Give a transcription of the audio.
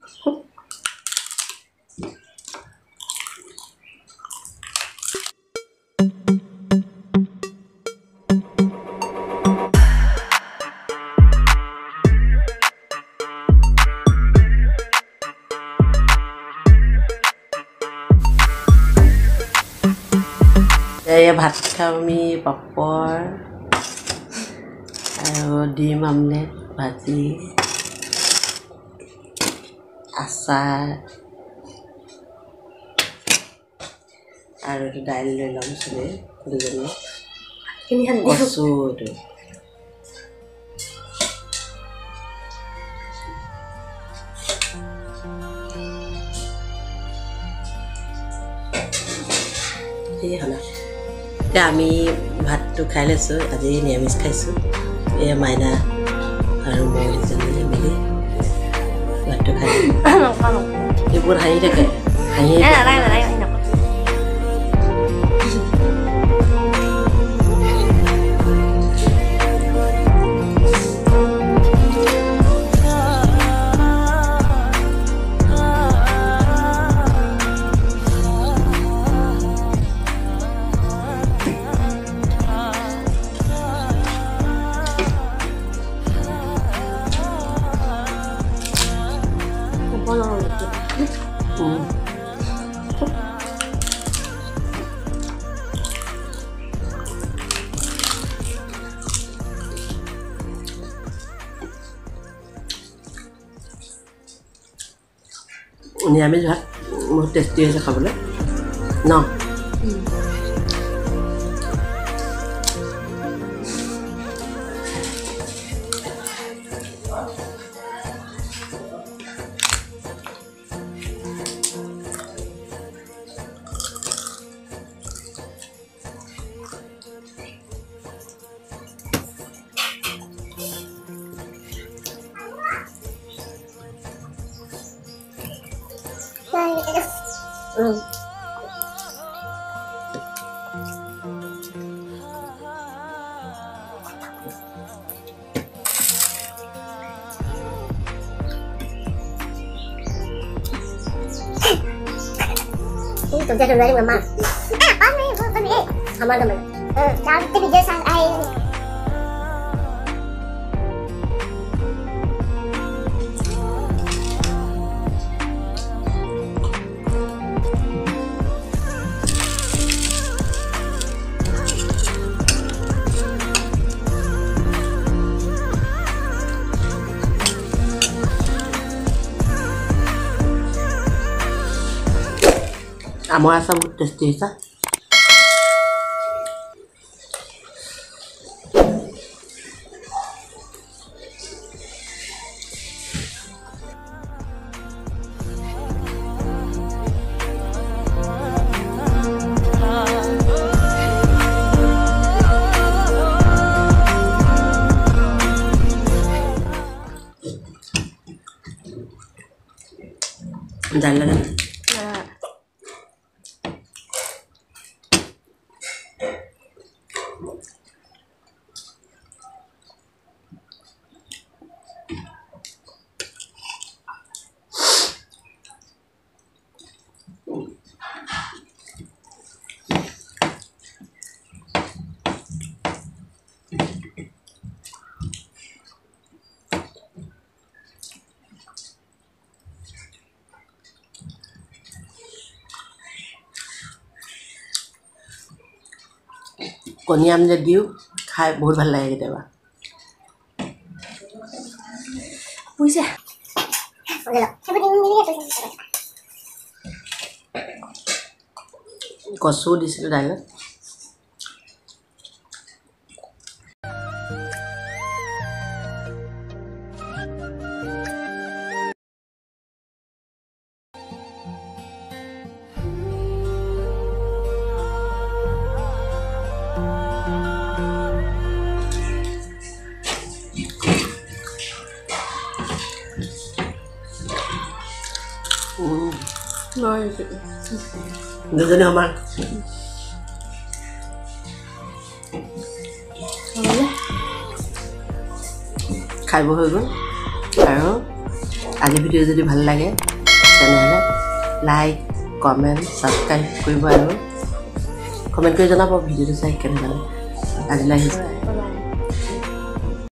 ভাত খাওঁ আমি পাপৰ আৰু ডিম আমলেট ভাজি আচাৰ আৰু দাইল লৈ ল'ম চবেই দুজনী কচু ঠিক হ'লা এতিয়া আমি ভাতটো খাই লৈছোঁ আজি নিৰামিষ খাইছোঁ এয়া মাইনা আৰু মই দুজনী মিলি ভাতটো খাই এইবোৰ হাঁহি থাকে হাঁহি নিৰামিষ ভাত বহুত টেষ্টি হৈছে খাবলৈ ন Kerja dari mama. Kami kami sama teman. Nanti bisa saya. Amoy asam বহুত টেষ্টি হৈছে দাইল লাগে কণী আমলেট দিও খাই বহুত ভাল লাগে কেতিয়াবা বুঝা কচু দিছিলোঁ দাইলত দুজনী সমান খাই হৈ গ'ল আৰু আজি ভিডিঅ' যদি ভাল লাগে তেনেহ'লে লাইক কমেণ্ট ছাবস্ক্ৰাইব কৰিব আৰু কমেণ্ট কৰি জনাব ভিডিঅ'টো চাই কেনেকুৱা লাগে আজিলৈ আহিছোঁ